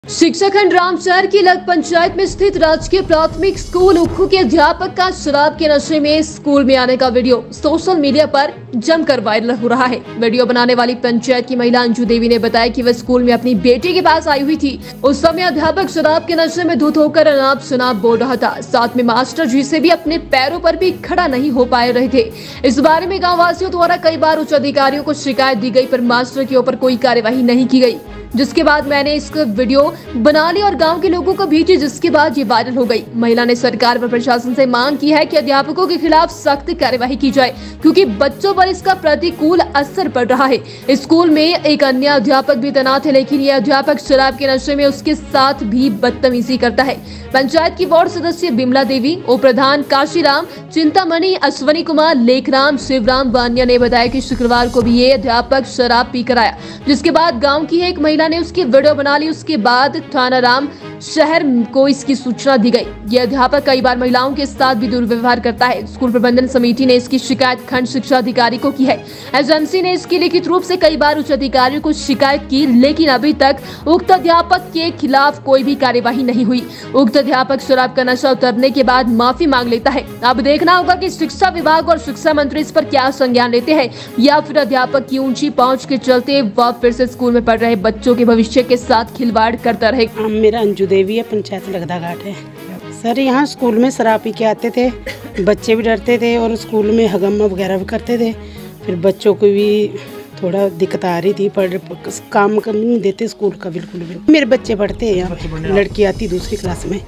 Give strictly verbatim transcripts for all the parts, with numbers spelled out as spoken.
शिक्षा खंड रामशहर की लग पंचायत में स्थित राजकीय प्राथमिक स्कूल उक्खू के अध्यापक का शराब के नशे में स्कूल में आने का वीडियो सोशल मीडिया पर जमकर वायरल हो रहा है। वीडियो बनाने वाली पंचायत की महिला अंजू देवी ने बताया कि वह स्कूल में अपनी बेटी के पास आई हुई थी। उस समय अध्यापक शराब के नशे में धुत होकर अनाप शनाप बोल रहा था। साथ में मास्टर जी से भी अपने पैरों पर भी खड़ा नहीं हो पा रहे थे। इस बारे में गाँव वासियों द्वारा कई बार उच्च अधिकारियों को शिकायत दी गई, पर मास्टर के ऊपर कोई कार्यवाही नहीं की गई। जिसके बाद मैंने इस वीडियो बना ली और गांव के लोगों को भेजी, जिसके बाद ये वायरल हो गई। महिला ने सरकार व प्रशासन से मांग की है कि अध्यापकों के खिलाफ सख्त कार्यवाही की जाए, क्योंकि बच्चों पर इसका प्रतिकूल असर पड़ रहा है। स्कूल में एक अन्य अध्यापक भी तैनात है, लेकिन ये अध्यापक शराब के नशे में उसके साथ भी बदतमीजी करता है। पंचायत की वार्ड सदस्य बिमला देवी, उप प्रधान काशीराम, चिंतामणि, अश्वनी कुमार, लेखराम, शिवराम वानिया ने बताया कि शुक्रवार को भी ये अध्यापक शराब पी कर आया, जिसके बाद गाँव की एक महिला ने उसकी वीडियो बना ली। उसके बाद थाना राम शहर को इसकी सूचना दी गई। ये अध्यापक कई बार महिलाओं के साथ भी दुर्व्यवहार करता है। स्कूल प्रबंधन समिति ने इसकी शिकायत खंड शिक्षा अधिकारी को की है। एजेंसी ने इसकी लिखित रूप से कई बार उच्च अधिकारियों को शिकायत की, लेकिन अभी तक उक्त अध्यापक के खिलाफ कोई भी कार्यवाही नहीं हुई। उक्त अध्यापक शराब का नशा उतरने के बाद माफी मांग लेता है। अब देखना होगा कि शिक्षा विभाग और शिक्षा मंत्री इस पर क्या संज्ञान लेते हैं, या फिर अध्यापक की ऊंची पहुंच के चलते वह फिर से स्कूल में पढ़ रहे बच्चों के भविष्य के साथ खिलवाड़ करता रहे। मेरा अंजू देवी है, पंचायत लगदा घाट है। सर यहाँ स्कूल में शराब पी के आते थे, बच्चे भी डरते थे और स्कूल में हगम्मा वगैरह भी करते थे। फिर बच्चों को भी थोड़ा दिक्कत आ रही थी, पढ़ काम कर नहीं देते स्कूल का बिल्कुल भी। मेरे बच्चे पढ़ते हैं यहाँ, लड़की आती दूसरी क्लास में।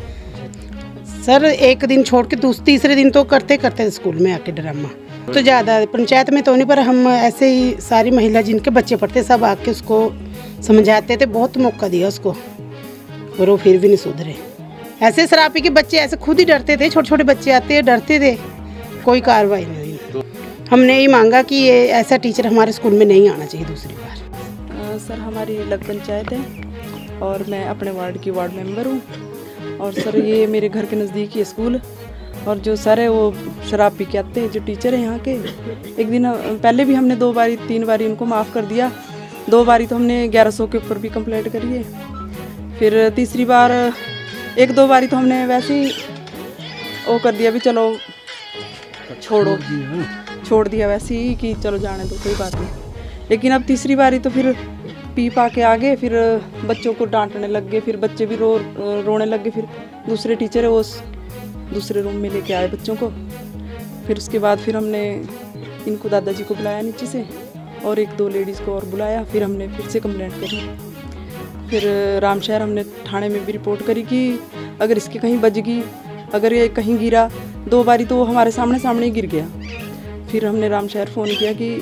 सर एक दिन छोड़ के दूसरे तीसरे दिन तो करते करते स्कूल में आके ड्रामा तो ज़्यादा पंचायत में तो नहीं, पर हम ऐसे ही सारी महिला जिनके बच्चे पढ़ते सब आके उसको समझाते थे। बहुत मौका दिया उसको और वो फिर भी नहीं सुधरे। ऐसे शराब पी के बच्चे ऐसे खुद ही डरते थे, छोटे छोटे बच्चे आते हैं डरते थे, कोई कार्रवाई नहीं हुई। हमने ये मांगा कि ये ऐसा टीचर हमारे स्कूल में नहीं आना चाहिए दूसरी बार। आ, सर हमारी लग पंचायत है और मैं अपने वार्ड की वार्ड मेंबर हूँ। और सर ये मेरे घर के नज़दीक ही स्कूल, और जो सर है वो शराब पी के आते हैं, जो टीचर है यहाँ के। एक दिन पहले भी हमने दो बारी तीन बारी उनको माफ़ कर दिया, दो बारी तो हमने ग्यारह सौ के ऊपर भी कंप्लेंट करी है। फिर तीसरी बार एक दो बारी तो हमने वैसे ही वो कर दिया भी चलो छोड़ो छोड़ दिया वैसे ही कि चलो जाने दो कोई बात नहीं। लेकिन अब तीसरी बारी तो फिर पी पा के आ गए, फिर बच्चों को डांटने लग गए, फिर बच्चे भी रो रोने लग गए। फिर दूसरे टीचर है वो दूसरे रूम में लेके आए बच्चों को। फिर उसके बाद फिर हमने इनको दादाजी को बुलाया नीचे से और एक दो लेडीज़ को और बुलाया। फिर हमने फिर से कंप्लेंट करी। फिर रामशहर हमने थाने में भी रिपोर्ट करी कि अगर इसके कहीं बजगी, अगर ये कहीं गिरा, दो बारी तो वो हमारे सामने सामने ही गिर गया। फिर हमने रामशहर फ़ोन किया कि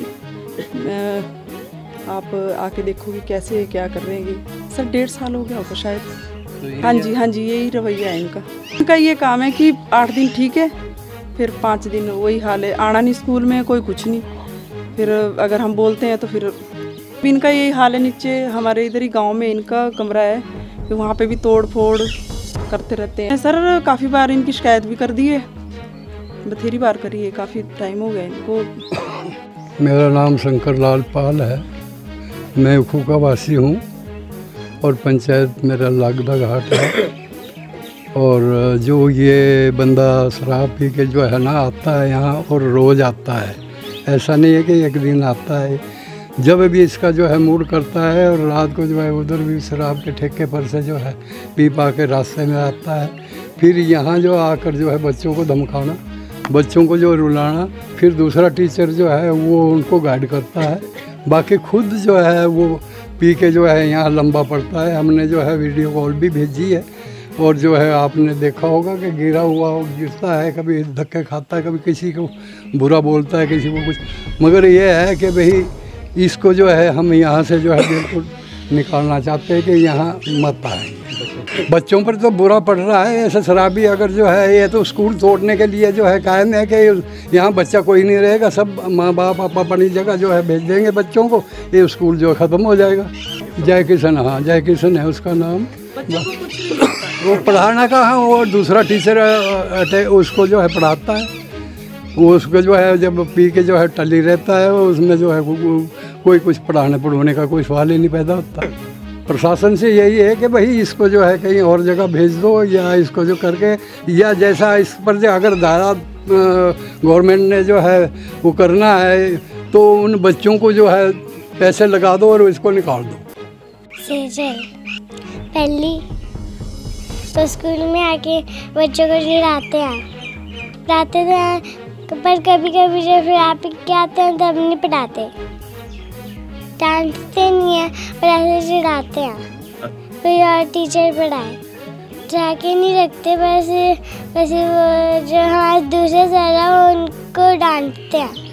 आप आके देखो कि कैसे क्या कर रहे हैं। सर डेढ़ साल हो गया होगा शायद। तो हाँ जी हाँ जी यही रवैया है इनका। इनका ये काम है कि आठ दिन ठीक है, फिर पाँच दिन वही हाल है, आना नहीं स्कूल में, कोई कुछ नहीं। फिर अगर हम बोलते हैं तो फिर इनका यही हाल है। नीचे हमारे इधर ही गांव में इनका कमरा है, तो वहाँ पे भी तोड़ फोड़ करते रहते हैं। सर काफ़ी बार इनकी शिकायत भी कर दी है, बथेरी बार करी है, काफ़ी टाइम हो गया इनको। मेरा नाम शंकर लाल पाल है, मैं उक्खू का वासी हूँ और पंचायत मेरा लागदा घाट है। और जो ये बंदा शराब पी के जो है ना आता है यहाँ और रोज़ आता है, ऐसा नहीं है कि एक दिन आता है। जब भी इसका जो है मूड करता है और रात को जो है उधर भी शराब के ठेके पर से जो है पी पा के रास्ते में आता है। फिर यहाँ जो आकर जो है बच्चों को धमकाना, बच्चों को जो रुलाना, फिर दूसरा टीचर जो है वो उनको गाइड करता है। बाकी खुद जो है वो पी के जो है यहाँ लंबा पड़ता है। हमने जो है वीडियो कॉल भी भेजी है और जो है आपने देखा होगा कि गिरा हुआ गिरता है, कभी धक्के खाता है, कभी किसी को बुरा बोलता है, किसी को कुछ। मगर ये है कि भाई इसको जो है हम यहाँ से जो है बिल्कुल निकालना चाहते हैं कि यहाँ मत आए। बच्चों पर तो बुरा पड़ रहा है। ऐसे शराबी अगर जो है ये तो स्कूल तोड़ने के लिए जो है कायम है कि यहाँ बच्चा कोई नहीं रहेगा, सब माँ बाप अपनी जगह जो है भेज देंगे बच्चों को, ये स्कूल जो है ख़त्म हो जाएगा। जय किशन, हाँ जय किशन है उसका नाम। वो पढ़ाना का है, वो दूसरा टीचर उसको जो है पढ़ाता है। वो उसको जो है जब पी के जो है टली रहता है, उसमें जो है कोई कुछ पढ़ाने पढ़ाने का कोई सवाल ही नहीं पैदा होता। प्रशासन से यही है कि भाई इसको जो है कहीं और जगह भेज दो, या इसको जो करके, या जैसा इस पर जो अगर दायरा गवर्नमेंट ने जो है वो करना है तो उन बच्चों को जो है पैसे लगा दो और इसको निकाल दो। सेजल पहली तो स्कूल में आके बच्चों को चिढ़ाते हैं पढ़ाते हैं, पर कभी कभी जब फिर आप के आते हैं तब नहीं पढ़ाते, डांटते नहीं है पर ऐसे चिढ़ाते हैं। कोई और टीचर पढ़ाए जाके नहीं रखते, वैसे वैसे वो जो हमारे दूसरे सर है वो उनको डांटते हैं।